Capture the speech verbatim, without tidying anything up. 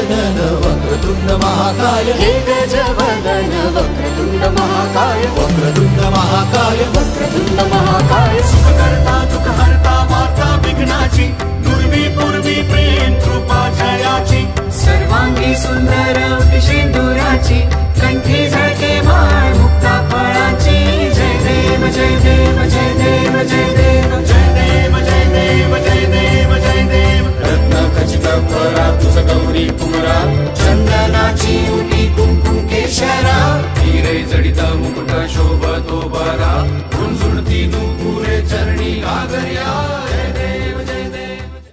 गजानन वक्रतुंड महाकाय हे गजवदन वक्रतुंड महाकाय वक्रतुंड महाकाय वक्रतुंड महाकाय सुखकर्ता दुःखहर्ता वार्ता विघ्नाची दुर्वी पूर्वी प्रेम कृपा जयाची सर्वांगी सुंदर सिंदुराची कंठी झळके माळ मुक्ता फळाची जय देव जय देव जय देव जय देव